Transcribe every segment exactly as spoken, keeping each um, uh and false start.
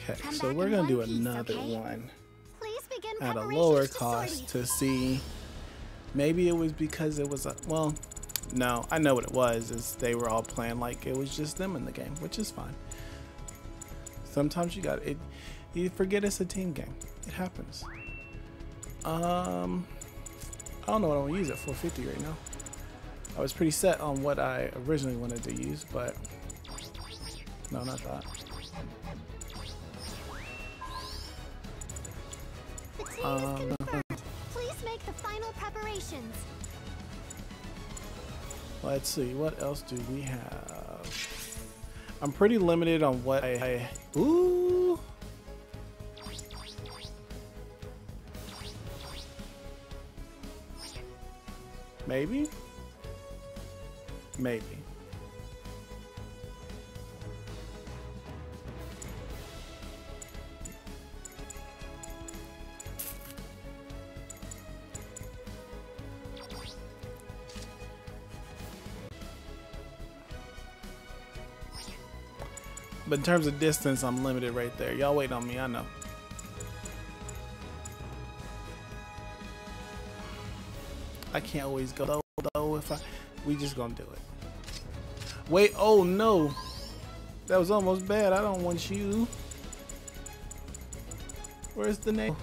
Okay, Come so back we're in gonna do one piece, another okay? one Please begin at a preparations lower to cost sortie. to see. Maybe it was because it was a well. No, I know what it was. Is they were all playing like it was just them in the game, which is fine. Sometimes you got it. You forget it's a team game. It happens. Um, I don't know what I want to use at four fifty right now. I was pretty set on what I originally wanted to use, but no, not that. The team Um, is confirmed. Please make the final preparations. Let's see, what else do we have? I'm pretty limited on what I, I ooh. Maybe? Maybe. But in terms of distance, I'm limited right there. Y'all wait on me, I know. I can't always go though, though if I we just gonna do it. Wait, oh no. That was almost bad. I don't want you. Where's the name?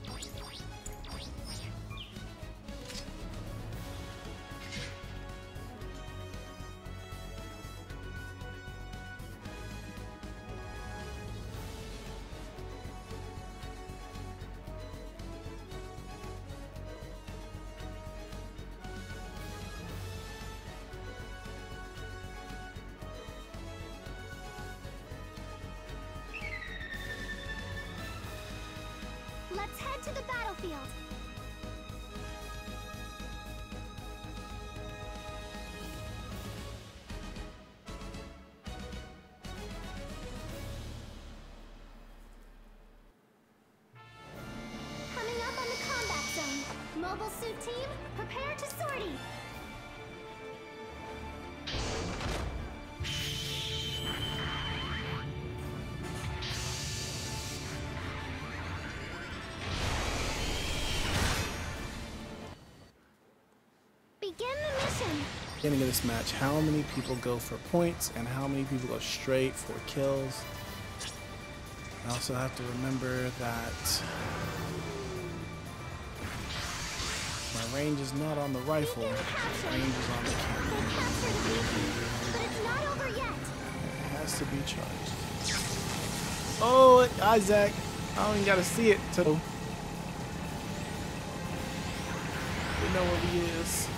Let's head to the battlefield. Coming up on the combat zone. Mobile suit team, prepare to sortie. Begin the mission. Beginning of this match, how many people go for points and how many people go straight for kills? I also have to remember that my range is not on the rifle, my range is on the cannon. But it's not over yet. It has to be charged. Oh, Isaac! I don't even gotta see it to. We know where he is.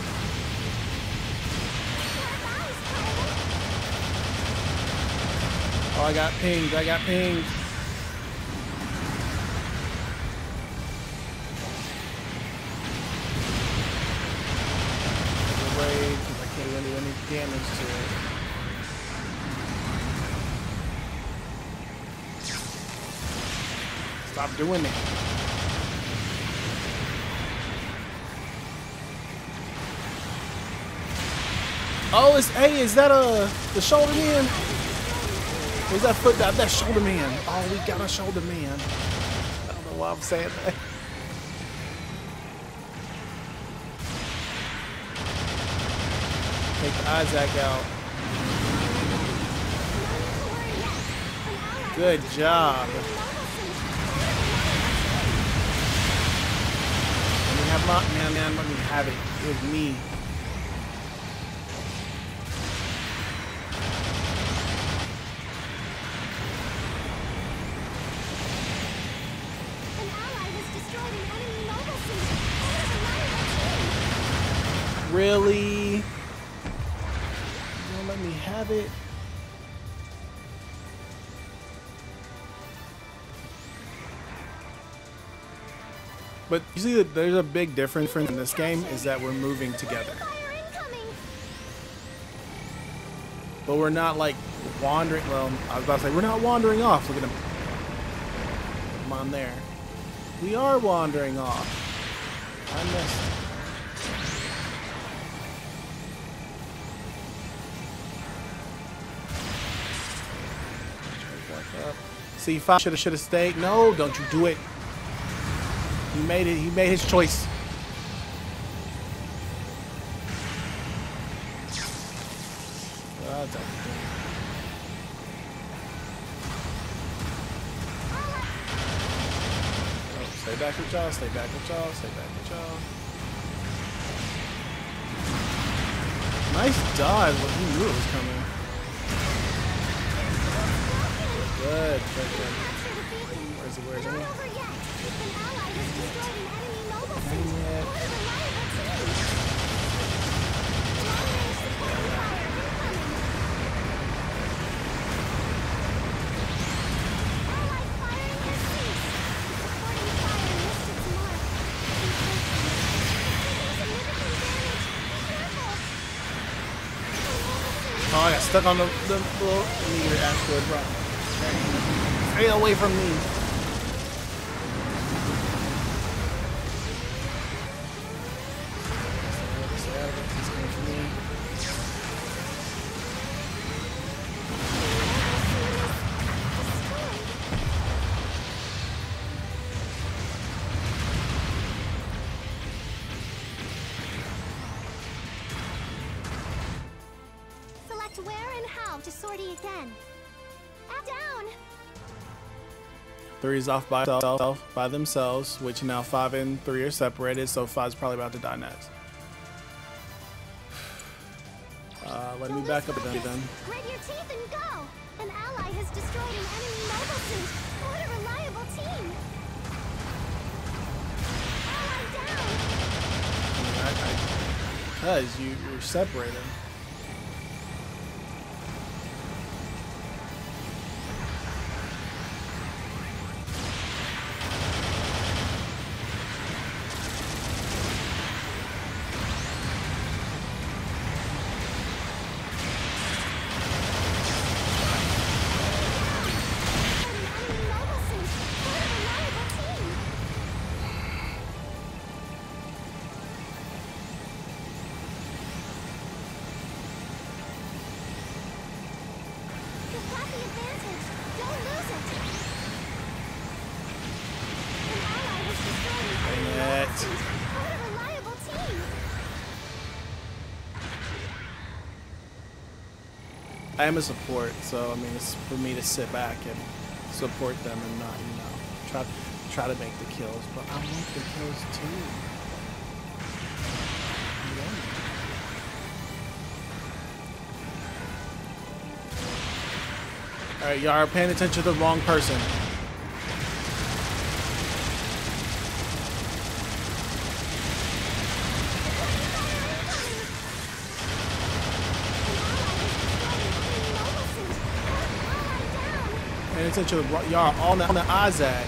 Oh, I got pinged. I got pinged. Raid because I can't really do any damage to it. Stop doing it. Oh, it's hey, is that a the shoulder man? Was that foot that that shoulder man? Oh, we got a shoulder man. I don't know why I'm saying that. Take Isaac out. Good job. Let me have my man, man. Let me have it with me. Really? You don't let me have it? But you see that there's a big difference in this game is that we're moving together. But we're not like wandering. Well, I was about to say we're not wandering off. Look at him. Come on there. We are wandering off. I missed. Back up. See, five should have should have stayed. No, don't you do it. He made it. He made his choice. Well, that's oh, stay back with y'all. Stay back with y'all. Stay back with y'all. Nice dodge. Well, he knew it was coming. Good. Good. Good. Where's it? Where's it? Oh, I got stuck on the, the little meter asteroid rock. Stay away from me. Stay out of it. He's coming for me. Select where and how to sortie again. Add down. Three is off by themselves, by themselves, which now five and three are separated, so five's probably about to die next. Uh, let me back up again then. Grit your teeth and go. An ally has destroyed an enemy mobile suit. What a reliable team. Ally down. Because you, you're separated. I am a support, so I mean it's for me to sit back and support them and not, you know, try try to make the kills. But I want the kills too. Yeah. All right, y'all are paying attention to the wrong person. Paying attention to the, y'all on the, on the Isaac.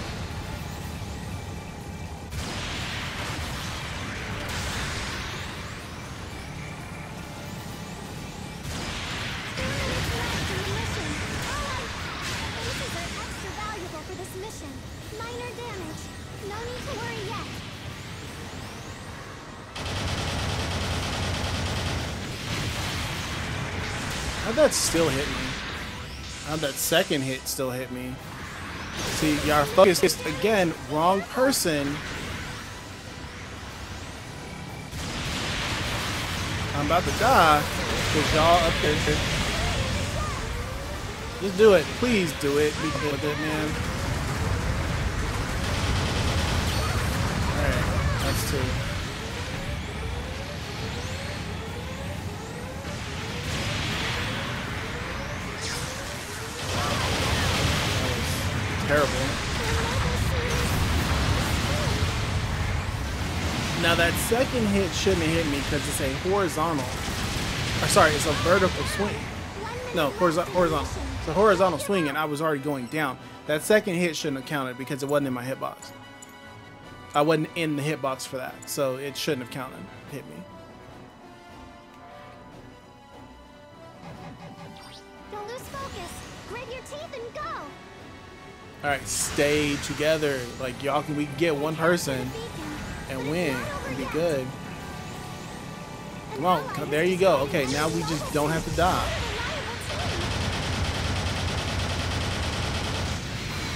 How'd that still hit me? How'd that second hit still hit me? See, y'all focused again, wrong person. I'm about to die because y'all up there. Just do it. Please do it. Be good with it, man. Alright, that's two. Terrible. Now that second hit shouldn't have hit me because it's a horizontal. Or sorry, it's a vertical swing. No, horiz horizontal. It's a horizontal swing and I was already going down. That second hit shouldn't have counted because it wasn't in my hitbox. I wasn't in the hitbox for that, so it shouldn't have counted. Hit me. Don't lose focus. Grit your teeth and go. All right, stay together. Like y'all can, we can get one person and win and be good. Come on, come, there you go. Okay, now we just don't have to die.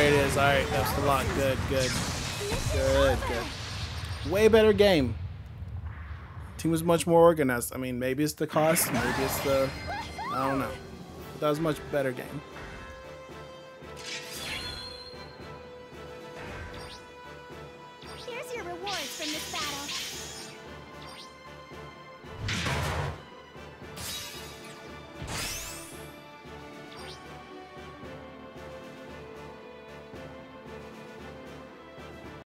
it is. All right, that's the lock. Good, good, good, good. Way better game. Team was much more organized. I mean, maybe it's the cost, maybe it's the, I don't know. But that was a much better game. Here's your rewards from this battle.